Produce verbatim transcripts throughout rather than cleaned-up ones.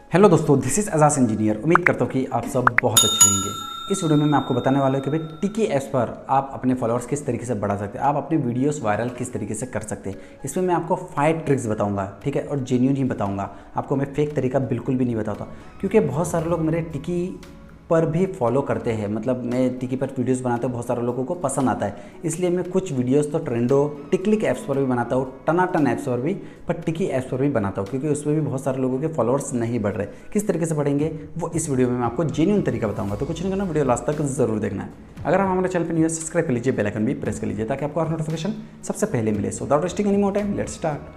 Hello दोस्तों, this is Ejaz engineer. उम्मीद करता हूँ कि आप सब बहुत अच्छे होंगे। इस वीडियो में मैं आपको बताने वाला हूँ कि भाई टिकी ऐप्स पर आप अपने फॉलोअर्स किस तरीके से बढ़ा सकते हैं, आप अपने वीडियोस वायरल किस तरीके से कर सकते हैं। इसमें मैं आपको फाइव ट्रिक्स बताऊंगा, ठीक है, और जेन्युइन ही बताऊंगा। आपको मैं फेक तरीका बिल्कुल भी नहीं बताता, क्योंकि बहुत सारे लोग मेरे टिकी पर भी फॉलो करते हैं। मतलब मैं टिकी पर वीडियोस बनाता हूँ, बहुत सारे लोगों को पसंद आता है, इसलिए मैं कुछ वीडियोस तो ट्रेंडो टिकलिक ऐप्स पर भी बनाता हूँ, टनाटन ऐप्स पर भी, पर टिकी ऐप्स पर भी बनाता हूँ, क्योंकि उसमें भी बहुत सारे लोगों के फॉलोअर्स नहीं बढ़ रहे। किस तरीके से बढ़ेंगे वो इस वीडियो में मैं आपको जेन्युइन तरीका बताऊंगा। तो कुछ नहीं करना, वीडियो लास्ट तक जरूर देखना है। अगर आप हमारे चैनल पर न्यू है, सब्सक्राइब कर लीजिए, बेल आइकन भी प्रेस कर लीजिए ताकि आपको हर नोटिफिकेशन सबसे पहले मिले। So without wasting any more time, let's start.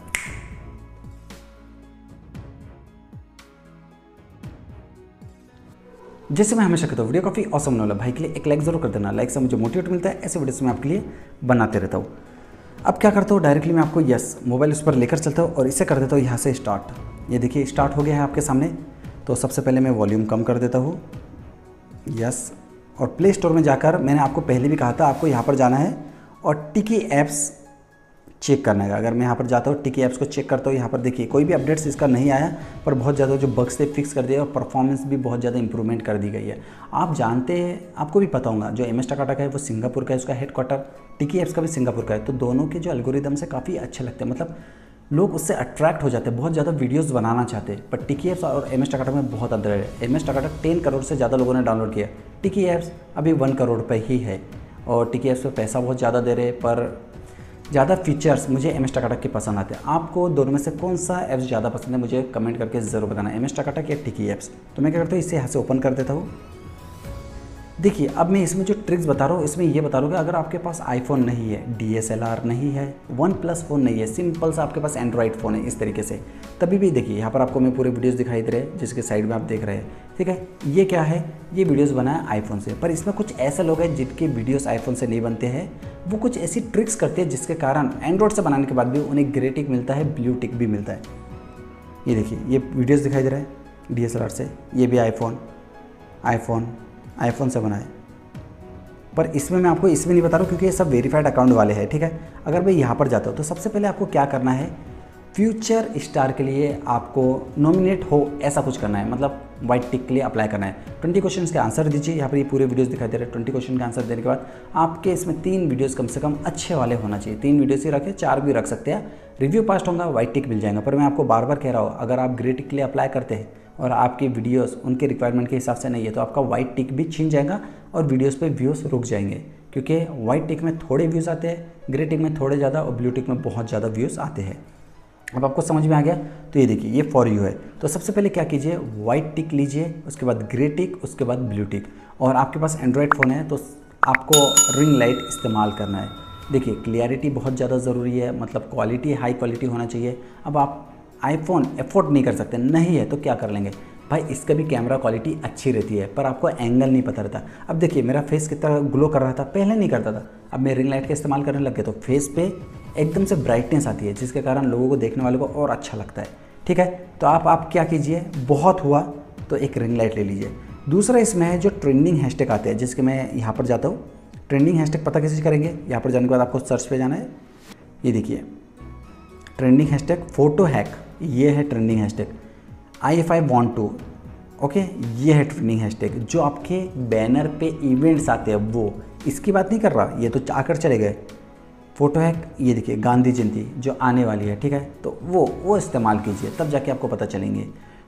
जैसे मैं हमेशा कहता हूँ, वीडियो काफ़ी ऑसम होने वाला, भाई के लिए एक लाइक जरूर कर देना। लाइक से मुझे मोटिवेट मिलता है, ऐसे वीडियोस मैं आपके लिए बनाते रहता हूँ। अब क्या करता हूँ, डायरेक्टली मैं आपको यस मोबाइल उस पर लेकर चलता हूँ और इसे कर देता हूँ यहाँ से स्टार्ट। ये देखिए स्टार्ट हो गया है आपके सामने। तो सबसे पहले मैं वॉल्यूम कम कर देता हूँ, यस। और प्ले स्टोर में जाकर, मैंने आपको पहले भी कहा था, आपको यहाँ पर जाना है और टिकी ऐप्स चेक करना है। अगर मैं यहाँ पर जाता हूँ, टिकी ऐप्स को चेक करता हूँ, यहाँ पर देखिए कोई भी अपडेट्स इसका नहीं आया, पर बहुत ज़्यादा जो बग्स थे फिक्स कर दिया और परफॉर्मेंस भी बहुत ज़्यादा इंप्रूवमेंट कर दी गई है। आप जानते हैं, आपको भी पता होगा, जो एम एस टकाटक है वो सिंगापुर का है, उसका हेडक्वार्टर, टिकी ऐप्स का भी सिंगापुर का है। तो दोनों के जो एल्गोरिदम से काफ़ी अच्छे लगते हैं, मतलब लोग उससे अट्रैक्ट हो जाते हैं, बहुत ज़्यादा वीडियोस बनाना चाहते हैं। पर टिकी ऐप्स और एम एस टकाटक में बहुत अंतर है। MX Takatak ten crore से ज़्यादा लोगों ने डाउनलोड किया, टिकी ऐप्स अभी वन करोड़ पर ही है। और टिकी ऐप्स पर पैसा बहुत ज़्यादा दे रहे हैं, पर ज़्यादा फीचर्स मुझे एम एस टकाटक के पसंद आते हैं। आपको दोनों में से कौन सा ऐप्स ज़्यादा पसंद है, मुझे कमेंट करके ज़रूर बताना, एम एस टकाटक या टिकी ऐप्स। तो मैं क्या करता हूँ, इसे यहाँ से ओपन कर देता हूँ। देखिए अब मैं इसमें जो ट्रिक्स बता रहा हूँ, इसमें ये बता रहा हूँ कि अगर आपके पास आईफोन नहीं है, डी एस एल आर नहीं है, वन प्लस फ़ोन नहीं है, सिंपल सा आपके पास एंड्रॉइड फ़ोन है इस तरीके से, तभी भी देखिए यहाँ पर आपको मैं पूरे वीडियोस दिखाई दे रहे हैं, जिसके साइड में आप देख रहे हैं, ठीक है। ये क्या है, ये वीडियोस बनाया आईफोन से, पर इसमें कुछ ऐसे लोग हैं जिनके वीडियोस आईफोन से नहीं बनते हैं। वो कुछ ऐसी ट्रिक्स करते हैं जिसके कारण एंड्रॉइड से बनाने के बाद भी उन्हें ग्रे टिक मिलता है, ब्लू टिक भी मिलता है। ये देखिए ये वीडियोस दिखाई दे रहा है डी एस एल आर से, ये भी आईफोन आईफोन आईफोन से बनाए, पर इसमें मैं आपको इसमें नहीं बता रहा हूँ क्योंकि ये सब वेरीफाइड अकाउंट वाले हैं, ठीक है। अगर मैं यहाँ पर जाता हूँ तो सबसे पहले आपको क्या करना है, फ्यूचर स्टार के लिए आपको नॉमिनेट हो ऐसा कुछ करना है, मतलब वाइट टिक के लिए अप्लाई करना है। ट्वेंटी क्वेश्चंस के आंसर दीजिए, यहाँ पर ये पूरे वीडियोस दिखाई दे रहे हैं। ट्वेंटी क्वेश्चन के आंसर देने के बाद आपके इसमें तीन वीडियोस कम से कम अच्छे वाले होना चाहिए। तीन वीडियोस ही रखें, चार भी रख सकते हैं, रिव्यू पास्ट होगा, वाइट टिक मिल जाएगा। पर मैं आपको बार बार कह रहा हूँ, अगर आप ग्रे टिक के लिए अप्लाई करते हैं और आपकी वीडियोस उनके रिक्वायरमेंट के हिसाब से नहीं है, तो आपका वाइट टिक भी छीन जाएगा और वीडियोस पे व्यूज़ रुक जाएंगे, क्योंकि वाइट टिक में थोड़े व्यूज़ आते हैं, ग्रे टिक में थोड़े ज़्यादा और ब्लू टिक में बहुत ज़्यादा व्यूज़ आते हैं। अब आपको समझ में आ गया। तो ये देखिए ये फॉर यू है। तो सबसे पहले क्या कीजिए, वाइट टिक लीजिए, उसके बाद ग्रे टिक, उसके बाद ब्लू टिक। और आपके पास एंड्रॉयड फ़ोन है तो आपको रिंग लाइट इस्तेमाल करना है। देखिए क्लियरिटी बहुत ज़्यादा ज़रूरी है, मतलब क्वालिटी हाई क्वालिटी होना चाहिए। अब आप आईफोन एफोर्ड नहीं कर सकते, नहीं है तो क्या कर लेंगे भाई, इसका भी कैमरा क्वालिटी अच्छी रहती है, पर आपको एंगल नहीं पता रहता। अब देखिए मेरा फेस कितना ग्लो कर रहा था, पहले नहीं करता था, अब मैं रिंग लाइट का इस्तेमाल करने लग गया तो फेस पे एकदम से ब्राइटनेस आती है, जिसके कारण लोगों को, देखने वालों को और अच्छा लगता है, ठीक है। तो आप आप क्या कीजिए, बहुत हुआ तो एक रिंग लाइट ले लीजिए। दूसरा इसमें है जो ट्रेंडिंग हैशटैग आते हैं, जिसके मैं यहाँ पर जाता हूँ। ट्रेंडिंग हैशटैग पता कैसे करेंगे, यहाँ पर जाने के बाद आपको सर्च पे जाना है। ये देखिए ट्रेंडिंग हैशटैग फोटो हैक, ये है trending hashtag. I F I want to, okay, ये है ट्रेंडिंग हैशटैग। जो आपके बैनर पे इवेंट्स आते हैं वो, इसकी बात नहीं कर रहा, ये तो आकर चले गए। फोटो हैक, ये देखिए गांधी जयंती जो आने वाली है, ठीक है, तो वो वो इस्तेमाल कीजिए, तब जाके आपको पता चलेंगे।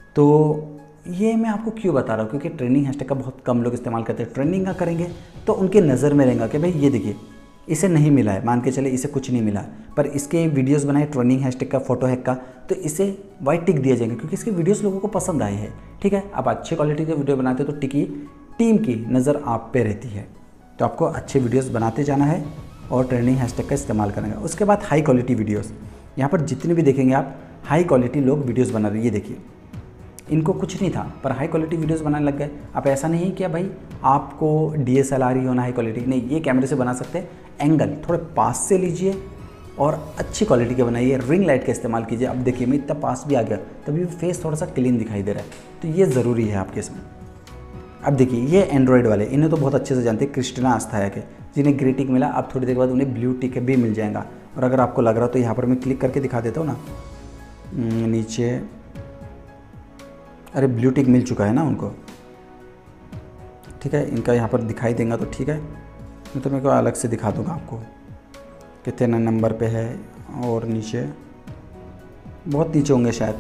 तो ये मैं आपको क्यों बता रहा हूँ, क्योंकि ट्रेंडिंग हैशटैग का बहुत कम लोग इस्तेमाल करते हैं। ट्रेंडिंग का करेंगे तो उनके नज़र में रहेगा कि भाई ये देखिए इसे नहीं मिला है, मान के चले इसे कुछ नहीं मिला, पर इसके वीडियोस बनाए ट्रेंडिंग हैशटैग का, फोटो हैक का, तो इसे वाइट टिक दिया जाएगा क्योंकि इसके वीडियोस लोगों को पसंद आए हैं, ठीक है। आप अच्छी क्वालिटी के वीडियो बनाते हो तो टिकी टीम की नज़र आप पे रहती है, तो आपको अच्छे वीडियोस बनाते जाना है और ट्रेंडिंग हैशटैग का इस्तेमाल करना है। उसके बाद हाई क्वालिटी वीडियोस, यहाँ पर जितने भी देखेंगे आप हाई क्वालिटी लोग वीडियोस बना रहे हैं। ये देखिए इनको कुछ नहीं था पर हाई क्वालिटी वीडियोस बनाने लग गए। आप ऐसा नहीं किया भाई आपको डी एस एल आर ही होना हाई क्वालिटी, नहीं, ये कैमरे से बना सकते हैं। एंगल थोड़े पास से लीजिए और अच्छी क्वालिटी के बनाइए, रिंग लाइट का इस्तेमाल कीजिए। अब देखिए मैं इतना पास भी आ गया तभी भी फेस थोड़ा सा क्लीन दिखाई दे रहा है, तो ये ज़रूरी है आपके इसमें। अब देखिए ये एंड्रॉयड वाले, इन्हें तो बहुत अच्छे से जानते हैं, क्रिस्टिना आस्थाया के, जिन्हें ग्रे टिक मिला, अब थोड़ी देर बाद उन्हें ब्लू टिक भी मिल जाएगा। और अगर आपको लग रहा तो यहाँ पर मैं क्लिक करके दिखा देता हूँ ना नीचे, अरे ब्लू टिक मिल चुका है ना उनको, ठीक है। इनका यहाँ पर दिखाई देगा तो ठीक है, नहीं तो मैं को अलग से दिखा दूँगा आपको कितने नंबर पे है। और नीचे बहुत नीचे होंगे शायद,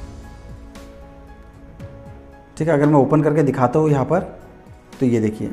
ठीक है। अगर मैं ओपन करके दिखाता हूँ यहाँ पर तो ये देखिए,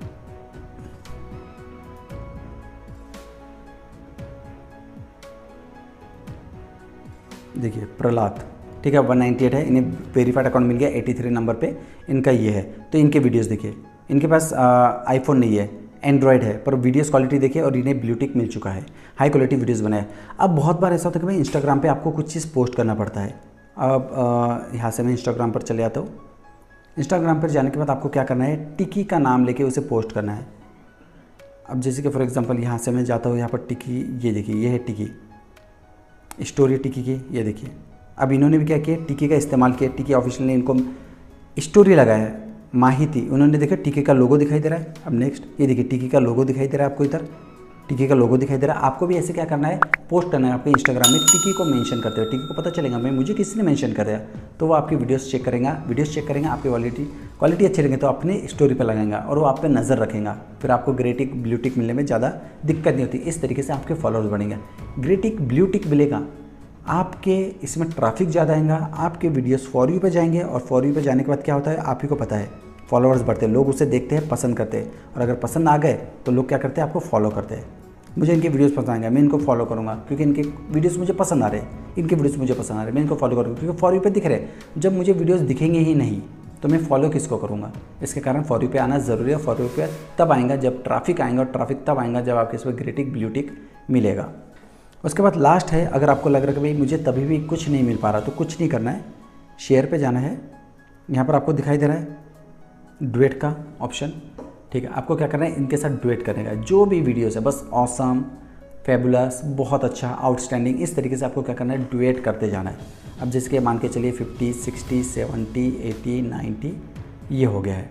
देखिए प्रहलाद, ठीक है, वन नाइन्टी एट है। इन्हें वेरीफाइड अकाउंट मिल गया तिरासी नंबर पे, इनका ये है। तो इनके वीडियोस देखिए, इनके पास आईफोन नहीं है, एंड्रॉयड है, पर वीडियोस क्वालिटी देखिए और इन्हें ब्लू टिक मिल चुका है, हाई क्वालिटी वीडियोस बनाए। अब बहुत बार ऐसा होता है कि भाई इंस्टाग्राम पे आपको कुछ चीज़ पोस्ट करना पड़ता है। अब यहाँ से मैं इंस्टाग्राम पर चले आता हूँ। इंस्टाग्राम पर जाने के बाद आपको क्या करना है, टिकी का नाम लेके उसे पोस्ट करना है। अब जैसे कि फॉर एग्जांपल यहाँ से मैं जाता हूँ, यहाँ पर टिकी, ये देखिए ये है टिकी, स्टोरी टिकी की, ये देखिए। अब इन्होंने भी क्या किया, टिकी का इस्तेमाल किया। टिकी ऑफिशियल ने इनको स्टोरी लगाया है, माहिती उन्होंने देखा, टिकी का लोगो दिखाई दे रहा है। अब नेक्स्ट ये देखिए, टिकी का लोगो दिखाई दे रहा है आपको, इधर टिकी का लोगो दिखाई दे रहा है। आपको भी ऐसे क्या करना है, पोस्ट करना है आपके इंस्टाग्राम में, टिकी को मेंशन करते हुए। टिकी को पता चलेगा मैं मुझे किसी ने मेंशन कर दिया, तो वो आपकी वीडियोस चेक करेगा, वीडियोस चेक करेंगे, आपकी क्वालिटी क्वालिटी अच्छी रहेगी तो अपने स्टोरी पर लगाएगा और वो आप पे नज़र रखेगा। फिर आपको ग्रे टिक ब्लू टिक मिलने में ज़्यादा दिक्कत नहीं होती। इस तरीके से आपके फॉलोअर्स बढ़ेंगे। ग्रे टिक ब्लू टिक मिलेगा, आपके इसमें ट्रैफिक ज़्यादा आएगा, आपके वीडियोस फॉर यू पे जाएंगे और फॉर यू पे जाने के बाद क्या होता है आप ही को पता है, फॉलोअर्स बढ़ते हैं, लोग उसे देखते हैं, पसंद करते हैं। और अगर पसंद आ गए तो लोग क्या करते हैं, आपको फॉलो करते हैं। मुझे इनके वीडियोस पसंद आएंगे, मैं इनको फॉलो करूँगा क्योंकि इनके वीडियोस मुझे पसंद आ रहे हैं, इनके वीडियोस मुझे पसंद आ रहे हैं, मैं इनको फॉलो करूँगा क्योंकि फॉर यू पे दिख रहे हैं। जब मुझे वीडियोस दिखेंगे ही नहीं तो मैं फॉलो किसको करूँगा। इसके कारण फॉर यू पे आना ज़रूरी है। फॉर यू पे तब आएगा जब ट्रैफिक आएगा, और ट्रैफिक तब आएगा जब आपके इसमें ग्रे टिक ब्लू टिक मिलेगा। उसके बाद लास्ट है, अगर आपको लग रहा है कि भाई मुझे तभी भी कुछ नहीं मिल पा रहा, तो कुछ नहीं करना है, शेयर पे जाना है। यहाँ पर आपको दिखाई दे रहा है डुएट का ऑप्शन, ठीक है। आपको क्या करना है, इनके साथ डुएट करने का, जो भी वीडियोस है बस ऑसम, फेबुलस, बहुत अच्छा, आउटस्टैंडिंग, इस तरीके से आपको क्या करना है, डुएट करते जाना है। अब जिसके मान के चलिए fifty, sixty, seventy, eighty, ninety ये हो गया है,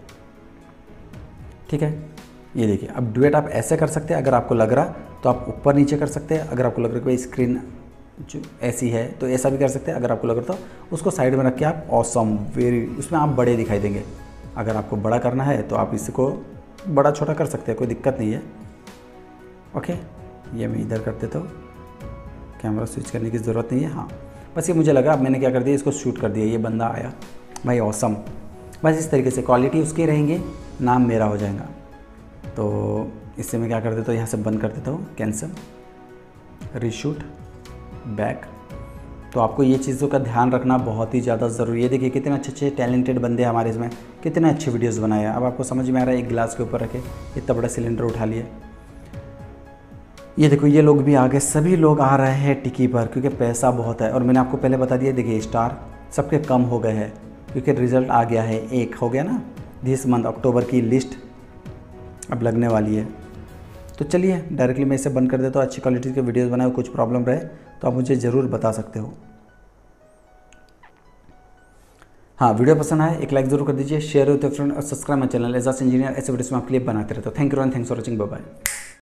ठीक है। ये देखिए, अब डुएट आप ऐसे कर सकते हैं, अगर आपको लग रहा तो आप ऊपर नीचे कर सकते हैं। अगर आपको लग रहा है कि स्क्रीन जो ऐसी है तो ऐसा भी कर सकते हैं। अगर आपको लग रहा तो उसको साइड में रख के आप ऑसम, वेरी, उसमें आप बड़े दिखाई देंगे। अगर आपको बड़ा करना है तो आप इसको बड़ा छोटा कर सकते हैं, कोई दिक्कत नहीं है। ओके, ये मैं इधर कर देता हूँ, कैमरा स्विच करने की ज़रूरत नहीं है। हाँ, बस ये मुझे लगा, अब मैंने क्या कर दिया, इसको शूट कर दिया, ये बंदा आया भाई ऑसम। बस इस तरीके से क्वालिटी उसकी रहेंगी, नाम मेरा हो जाएगा। तो इससे मैं क्या कर देता हूँ, यहाँ से बंद कर देता हूँ, कैंसिल, रीशूट, बैक। तो आपको ये चीज़ों का ध्यान रखना बहुत ही ज़्यादा ज़रूरी है। देखिए कितने अच्छे अच्छे टैलेंटेड बंदे हैं हमारे इसमें, कितने अच्छे वीडियोस बनाए हैं। अब आपको समझ में आ रहा है, एक गिलास के ऊपर रखे इतना बड़ा सिलेंडर उठा लिया। ये देखो ये लोग भी आ गए, सभी लोग आ रहे हैं टिकी पर क्योंकि पैसा बहुत है। और मैंने आपको पहले बता दिया, देखिए स्टार सबके कम हो गए हैं क्योंकि रिज़ल्ट आ गया है, एक हो गया ना, दिस मंथ अक्टूबर की लिस्ट अब लगने वाली है। तो चलिए डायरेक्टली मैं इसे बंद कर देता हूँ। अच्छी क्वालिटी के वीडियोस बनाए, कुछ प्रॉब्लम रहे तो आप मुझे ज़रूर बता सकते हो। हाँ, वीडियो पसंद आए एक लाइक ज़रूर कर दीजिए, शेयर होते फ्रेंड और subscribe my channel Ejaz engineer. ऐसे वीडियोस में आपके लिए बनाते रहता हूँ। Thank you and thanks for watching, bye bye.